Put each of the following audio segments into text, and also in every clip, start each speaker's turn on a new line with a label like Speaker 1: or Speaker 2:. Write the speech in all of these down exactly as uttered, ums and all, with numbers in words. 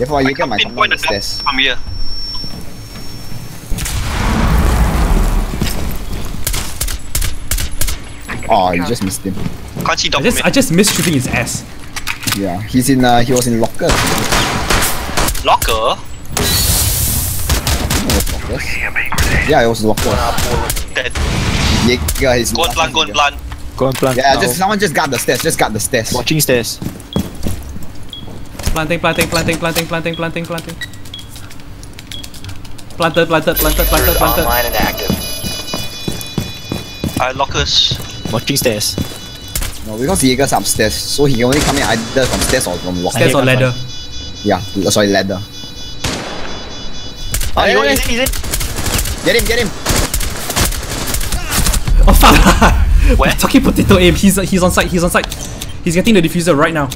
Speaker 1: Therefore, you get my
Speaker 2: pinpoint
Speaker 1: command
Speaker 2: the top
Speaker 1: stairs.
Speaker 2: from here.
Speaker 1: Oh, you just missed him.
Speaker 2: Can't see
Speaker 3: I
Speaker 2: top
Speaker 3: just
Speaker 2: from
Speaker 3: I
Speaker 2: here.
Speaker 3: just missed shooting his ass.
Speaker 1: Yeah, he's in. Uh, he was in locker.
Speaker 2: Locker?
Speaker 1: Yeah, it was locker.
Speaker 2: Dead.
Speaker 1: Jaeger is.
Speaker 2: Go and plant, go and plant.
Speaker 4: Go and plant.
Speaker 1: Yeah,
Speaker 4: now.
Speaker 1: just someone just guard the stairs. Just guard the stairs.
Speaker 4: Watching stairs.
Speaker 3: Planting, planting, planting, planting, planting, planting, planting. Planted, planted, planted, planted, planted.
Speaker 5: Online and active.
Speaker 2: Uh, lockers.
Speaker 4: Watching stairs.
Speaker 1: No, because Jaeger's upstairs, so he can only come in either from stairs or from locker.
Speaker 3: Stairs or ladder.
Speaker 1: Yeah, sorry, ladder.
Speaker 4: Oh,
Speaker 1: Hey,
Speaker 4: he's
Speaker 1: hey,
Speaker 4: in, he's in.
Speaker 1: Get him, get him.
Speaker 3: Oh fuck!
Speaker 2: Where?
Speaker 3: Talking potato aim. He's he's on site. He's on site. He's getting the diffuser right now.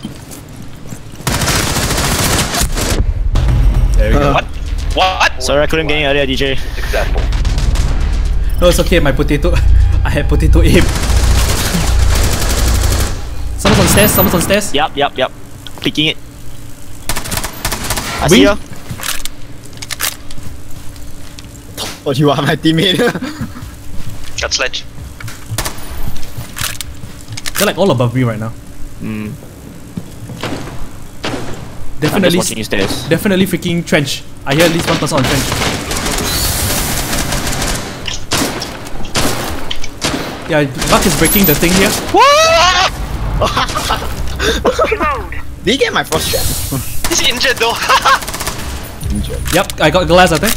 Speaker 3: There we go.
Speaker 2: What? What?
Speaker 4: Sorry, I couldn't get in earlier, D J.
Speaker 5: Successful.
Speaker 3: No, it's okay. My potato. I had potato aim. Someone's on stairs. Someone's on stairs.
Speaker 4: Yup, yup, yup. Picking it. I
Speaker 3: We-
Speaker 4: see you.
Speaker 1: Oh, you are my teammate.
Speaker 2: Got sledge.
Speaker 3: They're like all above me right now.
Speaker 4: Hmm. I'm
Speaker 3: Definitely,
Speaker 4: just watching stairs.
Speaker 3: definitely freaking trench. I hear at least one person on trench. Yeah, Buck is breaking the thing here.
Speaker 1: Did he get my first shot?
Speaker 2: He's injured though.
Speaker 1: Injured.
Speaker 3: Yep, I got glass, I think.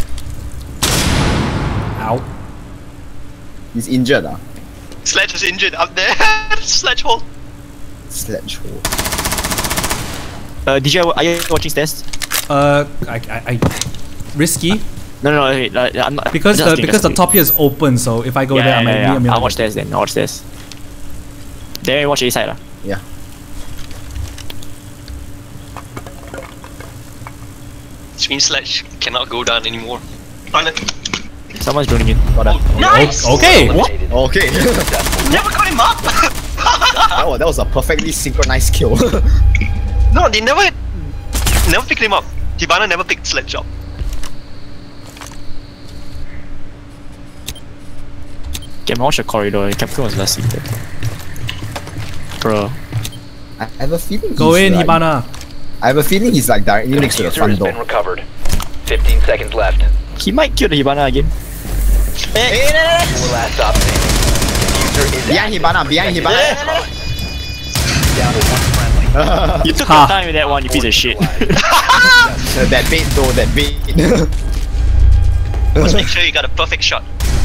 Speaker 3: Ow.
Speaker 1: He's injured, ah.
Speaker 2: Sledge is injured up there. Sledge hole.
Speaker 1: Sledge hole.
Speaker 4: Uh, D J, are you watching stairs?
Speaker 3: Uh, I, I, I risky
Speaker 4: No, no, no. Wait, uh, I'm not.
Speaker 3: because
Speaker 4: just
Speaker 3: the
Speaker 4: asking,
Speaker 3: because
Speaker 4: just
Speaker 3: the top here is open. So if I go
Speaker 4: Yeah,
Speaker 3: there, I
Speaker 4: yeah,
Speaker 3: might
Speaker 4: yeah,
Speaker 3: need a
Speaker 4: yeah.
Speaker 3: minute.
Speaker 4: I'll watch stairs then. I'll watch stairs. Then watch A side lah.
Speaker 1: Yeah.
Speaker 2: Which means Sledge cannot go down anymore. Oh, no.
Speaker 4: Someone's droning in.
Speaker 1: Got that.
Speaker 2: Nice!
Speaker 3: Okay.
Speaker 5: Eliminated.
Speaker 1: Okay.
Speaker 2: Never got him up!
Speaker 1: Oh, that was a perfectly synchronized kill.
Speaker 2: No, they never never picked him up. Hibana never picked Sledge up.
Speaker 4: Can watch the corridor. Capcom was last seen there. Bro.
Speaker 1: I have a feeling.
Speaker 3: Go
Speaker 1: he's
Speaker 3: in,
Speaker 1: like,
Speaker 3: Hibana.
Speaker 1: I have a feeling he's like directly next to the
Speaker 5: Diffuser
Speaker 1: front
Speaker 5: has
Speaker 1: door.
Speaker 5: been recovered. Fifteen seconds left.
Speaker 4: He might kill the Hibana again.
Speaker 5: Four last stop standing. Diffuser is
Speaker 1: Behind
Speaker 5: active.
Speaker 1: Hibana, behind Hibana.
Speaker 5: Down to one friendly.
Speaker 4: You took
Speaker 3: Ha.
Speaker 4: your time with that one, you piece of shit.
Speaker 1: That bait though, that bait.
Speaker 2: Let's make sure you got a perfect shot.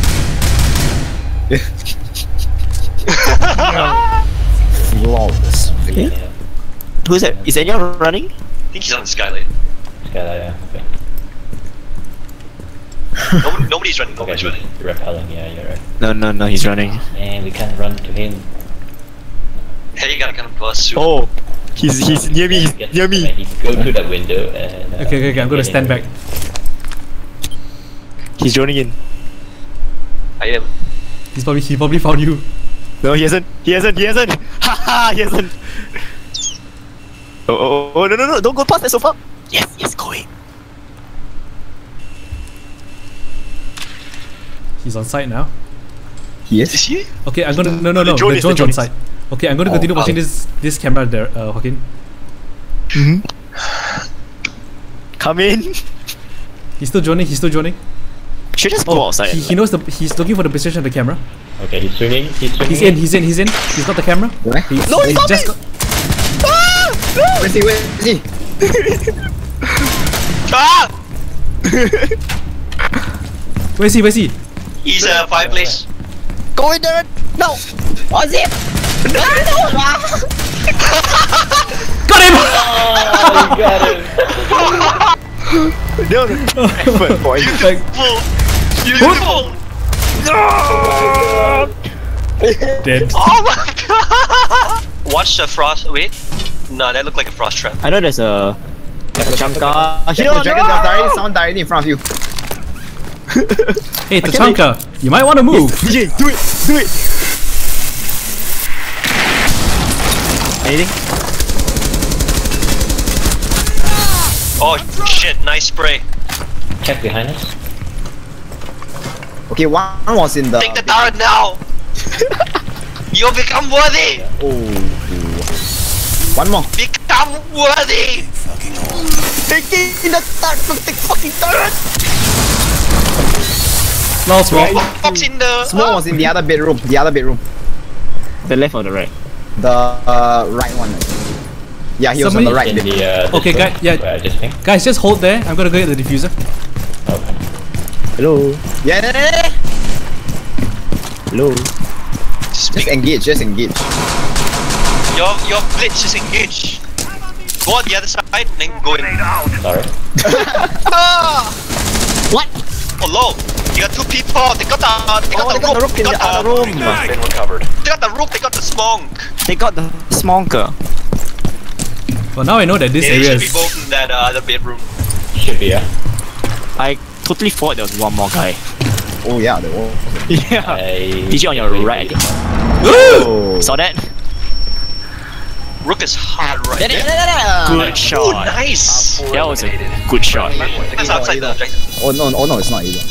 Speaker 1: Flawless.
Speaker 4: Who's that? Is anyone running?
Speaker 2: I think he's on the skylight.
Speaker 6: Skylight, yeah. Okay.
Speaker 2: Nobody, nobody's running,
Speaker 6: Okay,
Speaker 2: nobody's running.
Speaker 6: you're repelling, yeah, you're right.
Speaker 4: No, no, no, he's running.
Speaker 6: And we can't run to him.
Speaker 2: Hey, you gotta kind of burst through.
Speaker 4: Oh! He's, he's near me, he's
Speaker 6: Get-
Speaker 4: near me.
Speaker 6: He go to the window and... Uh,
Speaker 3: Okay, okay, okay. I'm gonna
Speaker 6: get
Speaker 3: stand
Speaker 6: in.
Speaker 3: back.
Speaker 4: He's droning in.
Speaker 2: I am.
Speaker 3: He's probably he probably found you.
Speaker 4: No, he hasn't. He hasn't. He hasn't. Haha, he hasn't. Oh, oh, oh, no, no, no, don't go past that sofa. Yes, yes, go in.
Speaker 3: He's on site now.
Speaker 1: He
Speaker 2: Is
Speaker 1: is?
Speaker 2: he?
Speaker 3: Okay, I'm gonna no no
Speaker 4: The
Speaker 3: no.
Speaker 4: drone
Speaker 3: The
Speaker 4: is- the
Speaker 3: drone's
Speaker 4: drone
Speaker 3: on
Speaker 4: is-
Speaker 3: site. Okay, I'm gonna
Speaker 1: Oh,
Speaker 3: continue watching
Speaker 1: oh.
Speaker 3: this this camera there, uh, Joaquin.
Speaker 4: Come in.
Speaker 3: He's still joining. He's still joining.
Speaker 4: Should just go
Speaker 3: Oh,
Speaker 4: outside.
Speaker 3: he, he knows the. He's looking for the position of the camera.
Speaker 6: Okay, he's swinging, he's swinging.
Speaker 3: He's in. He's in. He's in. He's got the camera.
Speaker 1: Where?
Speaker 3: He,
Speaker 4: No,
Speaker 3: he
Speaker 4: he's not
Speaker 3: just
Speaker 4: in.
Speaker 3: got,
Speaker 1: Where is he? Where is he?
Speaker 2: Ah!
Speaker 3: Where is he? Where is he?
Speaker 2: He's a uh, fireplace.
Speaker 4: Go in there. No.
Speaker 1: What's it?
Speaker 3: Got him!
Speaker 6: Oh, you got him!
Speaker 4: No, no. Effort, boy.
Speaker 3: Like,
Speaker 2: Beautiful!
Speaker 3: dead.
Speaker 2: Oh my god! Watch the frost. Wait. No, that looked like a frost trap.
Speaker 4: I know there's a. Chamka.
Speaker 1: The dragon does directly, someone directly in front of you.
Speaker 3: Hey, Tachanka, you might want to move.
Speaker 4: D J, do it. Do it. Anything?
Speaker 2: Oh shit, nice spray.
Speaker 6: Check behind us.
Speaker 1: Okay, one was in the.
Speaker 2: Take the tower now! You become worthy!
Speaker 1: Oh. One more.
Speaker 2: Become worthy!
Speaker 1: Taking the turret. Take fucking turret.
Speaker 3: No smoke.
Speaker 2: Fox in the...
Speaker 1: Smoke was in the other bedroom. The other bedroom.
Speaker 4: The left or the right?
Speaker 1: The uh, right one. Yeah, he was
Speaker 3: Somebody-
Speaker 1: on the right
Speaker 6: In
Speaker 1: bed.
Speaker 6: the, uh, this
Speaker 3: Okay,
Speaker 6: room,
Speaker 3: guy- yeah.
Speaker 6: where I just pinged.
Speaker 3: Guys, just hold there. I'm gonna go get the diffuser.
Speaker 6: Okay.
Speaker 4: Hello.
Speaker 1: Yeah, yeah, yeah, yeah.
Speaker 4: Hello.
Speaker 1: Just engage. Just engage.
Speaker 2: Your, your blitz is engaged. Go on the other side and then go in.
Speaker 6: Sorry.
Speaker 2: Ah!
Speaker 1: What?
Speaker 2: Oh, low. You got two people. They got the, they got
Speaker 1: Oh,
Speaker 2: the
Speaker 1: they got the
Speaker 2: rook.
Speaker 1: rook in
Speaker 2: They
Speaker 1: the
Speaker 2: got
Speaker 1: other
Speaker 2: the,
Speaker 1: room.
Speaker 5: Been recovered.
Speaker 2: they got the rook. They got the smong.
Speaker 4: They got the smonker.
Speaker 3: Well, now I know that this
Speaker 2: They
Speaker 3: area
Speaker 2: should be
Speaker 3: is.
Speaker 2: both in that uh, other bedroom.
Speaker 6: Should be, yeah.
Speaker 4: I totally thought there was one more guy.
Speaker 1: Oh yeah, the wall.
Speaker 4: Yeah.
Speaker 6: I...
Speaker 4: P G on your right.
Speaker 1: Oh.
Speaker 4: Saw that?
Speaker 2: Rook is hard right
Speaker 1: Yeah,
Speaker 2: there.
Speaker 1: yeah, yeah, yeah.
Speaker 4: Good
Speaker 2: Oh,
Speaker 4: shot.
Speaker 2: nice.
Speaker 4: That was a good shot.
Speaker 2: That's outside the objective.
Speaker 1: Oh no, oh no, it's not either.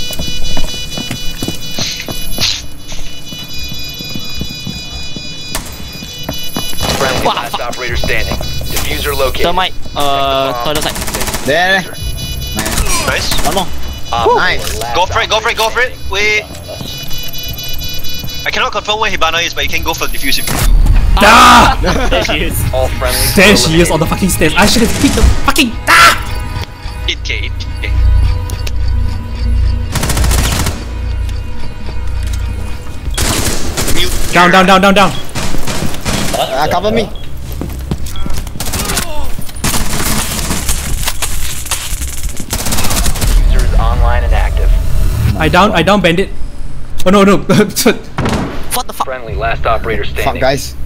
Speaker 5: Friendly last operator standing. Diffuser located.
Speaker 4: Thermite, uh, toilet side.
Speaker 1: There. Nice.
Speaker 2: Nice.
Speaker 1: One more.
Speaker 5: Op
Speaker 1: Nice.
Speaker 5: four, last
Speaker 2: Go for it, go for it, go for it.
Speaker 5: operator
Speaker 2: Wait. I cannot confirm where Hibana is, but you can go for the diffuser.
Speaker 3: Ah!
Speaker 4: There she is.
Speaker 5: standing. All friendlies
Speaker 3: There
Speaker 5: were
Speaker 3: she is on the fucking stairs. I should have hit the fucking. Ah!
Speaker 2: eight K, eight K. Mute.
Speaker 3: Down, down, down, down, down.
Speaker 1: Uh, cover me.
Speaker 5: Diffuser is online and active.
Speaker 3: I down, I down bandit. Oh no, no.
Speaker 4: What the fuck?
Speaker 5: Friendly last operator
Speaker 1: Fuck,
Speaker 5: standing.
Speaker 1: guys.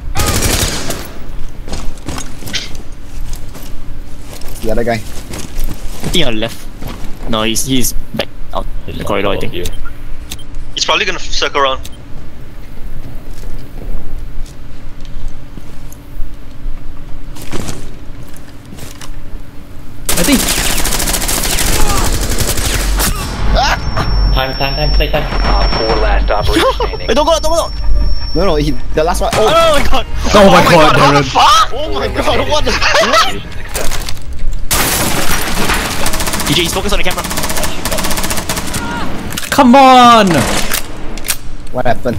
Speaker 1: The other guy.
Speaker 4: I think on left. No, he's he's back out
Speaker 6: It's
Speaker 4: the
Speaker 6: not
Speaker 4: corridor, I
Speaker 6: all
Speaker 4: think.
Speaker 6: of you.
Speaker 2: He's probably gonna circle around.
Speaker 3: I think.
Speaker 6: Time, time, time, play time.
Speaker 5: Op four last operator standing.
Speaker 4: Wait, don't go, don't go!
Speaker 1: No, no, he, the last one. Oh,
Speaker 4: Oh my god!
Speaker 3: Oh my god,
Speaker 2: How the
Speaker 3: Darren.
Speaker 2: fuck?
Speaker 1: oh my god, what the?
Speaker 5: Mission successful.
Speaker 4: D J, he's focused on the camera.
Speaker 3: Come on!
Speaker 1: What happened?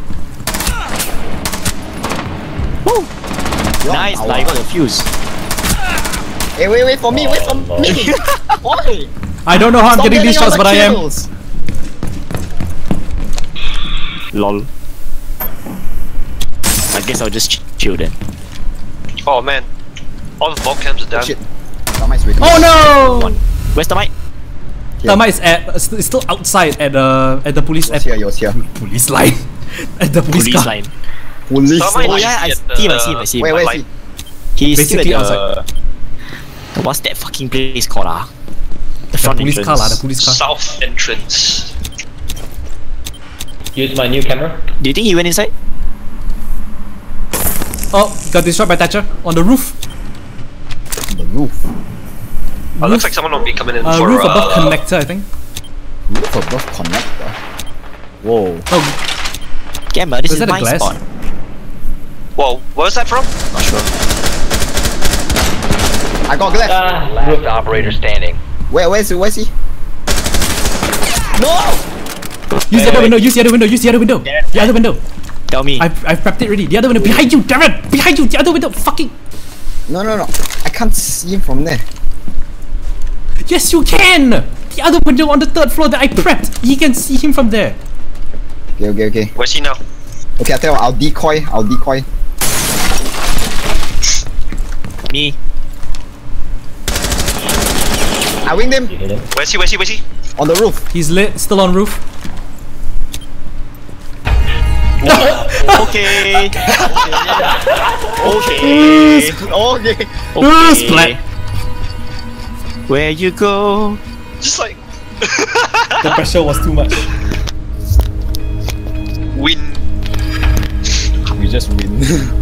Speaker 4: Woo!
Speaker 1: You're
Speaker 4: Nice,
Speaker 1: on
Speaker 4: like
Speaker 1: our-
Speaker 4: got the fuse.
Speaker 1: Hey, wait, wait for me, wait for
Speaker 6: Oh,
Speaker 1: me. Oi!
Speaker 3: I don't know how I'm
Speaker 1: Stop
Speaker 3: getting these
Speaker 1: all
Speaker 3: shots,
Speaker 1: the
Speaker 3: but I am.
Speaker 1: kills.
Speaker 4: Lol. I guess I'll just ch chill then.
Speaker 2: Oh man. All the vault cams are down.
Speaker 1: Shit. Somebody's waiting.
Speaker 3: Oh no!
Speaker 4: One. Where's the mic?
Speaker 1: Yeah.
Speaker 3: Thermite is at, uh, st- still outside at the at the police
Speaker 1: He was
Speaker 3: at,
Speaker 1: here, he was here.
Speaker 3: police line. At the police,
Speaker 4: Police
Speaker 3: car.
Speaker 4: line.
Speaker 1: Police.
Speaker 2: Somebody
Speaker 4: Oh
Speaker 2: should
Speaker 4: yeah, I
Speaker 2: be
Speaker 4: see
Speaker 2: at
Speaker 4: him, I
Speaker 2: the-
Speaker 4: see him, I see him.
Speaker 1: Wait, where is
Speaker 2: Like-
Speaker 1: he?
Speaker 4: He's
Speaker 3: Basically
Speaker 4: still at
Speaker 3: outside.
Speaker 4: the... What's that fucking place called ah? The front
Speaker 3: police
Speaker 4: entrance.
Speaker 3: car lah, the police car.
Speaker 2: South entrance.
Speaker 6: Use my new camera.
Speaker 4: Do you think he went inside?
Speaker 3: Oh, got destroyed by Thatcher on the roof.
Speaker 1: The roof.
Speaker 2: Oh, looks like someone will be coming in
Speaker 3: Uh,
Speaker 2: for
Speaker 3: roof above
Speaker 2: uh,
Speaker 3: connector, I think.
Speaker 1: Roof above connector. Whoa.
Speaker 3: Oh,
Speaker 4: Gamma, this
Speaker 3: Was
Speaker 4: is
Speaker 3: that a
Speaker 4: my
Speaker 3: glass?
Speaker 4: spot.
Speaker 2: Whoa, where was that from?
Speaker 4: Not sure.
Speaker 1: I got glass.
Speaker 6: Ah,
Speaker 5: Last
Speaker 6: roof.
Speaker 5: operator standing.
Speaker 1: Where, where's he? Where's he?
Speaker 3: use the other window, use the other window, use the other window. The other window.
Speaker 4: Tell me.
Speaker 3: I've, I've prepped it ready. The other window. Behind you, Darren! Behind you, the other window. Fucking.
Speaker 1: No, no, no. I can't see him from there.
Speaker 3: Yes, you can! The other window on the third floor that I prepped. You can see him from there.
Speaker 1: Okay, okay, okay.
Speaker 2: Where's he now?
Speaker 1: Okay, I'll tell you what, I'll decoy. I'll decoy.
Speaker 4: Me.
Speaker 1: I winged him
Speaker 6: You hit him.
Speaker 2: Where's he? Where's he? Where's he?
Speaker 1: on the roof.
Speaker 3: He's lit, still on roof.
Speaker 4: Okay. okay.
Speaker 1: Okay.
Speaker 3: Ah,
Speaker 4: Okay.
Speaker 3: splat.
Speaker 4: Where you go?
Speaker 2: Just like
Speaker 3: The pressure was too much.
Speaker 2: win.
Speaker 1: We just win.